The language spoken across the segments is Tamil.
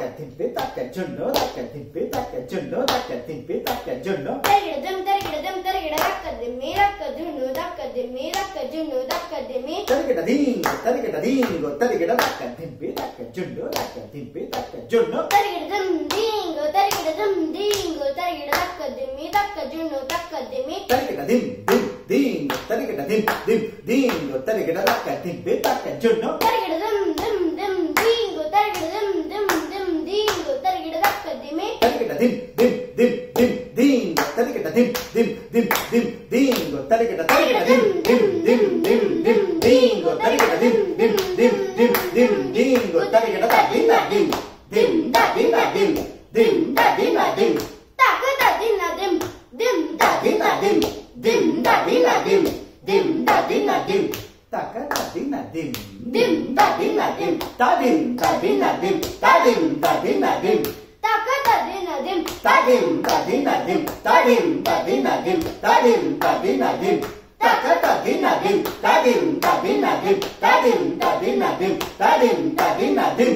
திம்பி தக்க ஜுன்னு தக்க திம்பி தக்க ஜுன்னு தக்க திம்பி தக்க ஜுன்னு தரிகிடதம் தரிகிடதம் தரிகிட தக்க திம்மி தக்க ஜுன்னு தக்க திம்மி தக்க ஜுன்னு தக்க திம்மி தரிகிடதீங்கோ தரிகிடதீங்கோ தரிகிட தக்க திம்பி தக்க ஜுன்னு தக்க திம்பி தக்க ஜுன்னு தரிகிடதம் தீங்கோ தரிகிடதம் தீங்கோ தரிகிட தக்க திம்மி தக்க ஜுன்னு தக்க திம்மி தரிகிடதிம் திம் தீங்கோ தரிகிடதிம் திம் தீங்கோ தரிகிட தக்க திம்பி தக்க ஜுன்னு தரிகிடதம் திம் திம் தீங்கோ தரிகிடதம் திம் திம் தீங்கோ தரிகிட தக்க திம்மி தரிகிடதிம் திம் திம் திம் தீங்கோ தரிகிடதிம் திம் திம் திம் தீங்கோ தரிகிட தரிகிடதிம் திம் திம் திம் திம் தீங்கோ தரிகிடதிம் திம் திம் திம் திம் தீங்கோ தரிகிட தரிகிட திம் திம் தரிகிட திம் திம் தரிகிட திம் தக ததின திம் திம் தரிகிட திம் திம் தரிகிட திம் திம் தரிகிட திம் தக தரிகிட திம் திம் தரிகிட திம் ததிம் தரிகிட திம் ததிம் தரிகிட திம் தக ததின திம் Tadim tadinadim tadim tadinadim tadim tadinadim taka tadinadim tadim tadinadim tadim tadinadim tadim tadinadim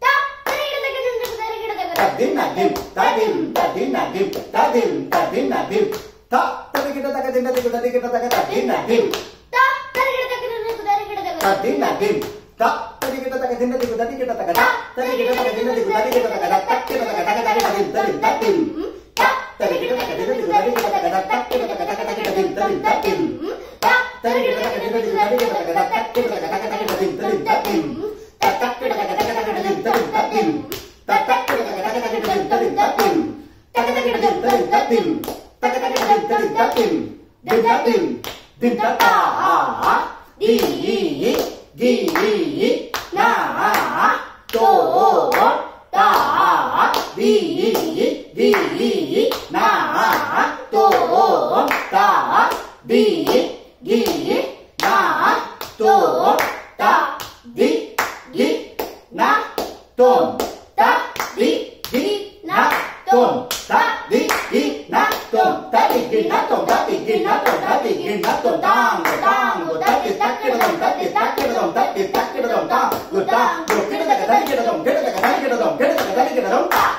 tadinadim tadim tadinadim tadim tadinadim ta tarigida tagadinadim tarigida tagadinadim tadinadim ta tarigida tagadinadim tarigida tagada tarigida tagadinadim tarigida tagada takira tagadinadim tadim tadim ta tarigida tagadinadim tarigida tagada takira tagadinadim tadim tadim ta tarigida tagadinadim tarigida tagada takira tagadinadim tadim tadim ta takira tagadinadim tadim tadim ta takira tagadinadim tadim tadim tagadinadim tadim tadim tagadinadim tadim tadim dim tadim dim tata di gi na to ta di gi na to ta di gi na to ta di gi na tom ta di gi na tom ta di gi na tom ta di gi na tom ta di gi na tom ta di gi na tom tango tango ta di ta ki dom ta di ta ki dom ta di ta ki dom ta gu ta gu ki da ga da ki dom ki da ga da ki dom ki da ga da ki dom ta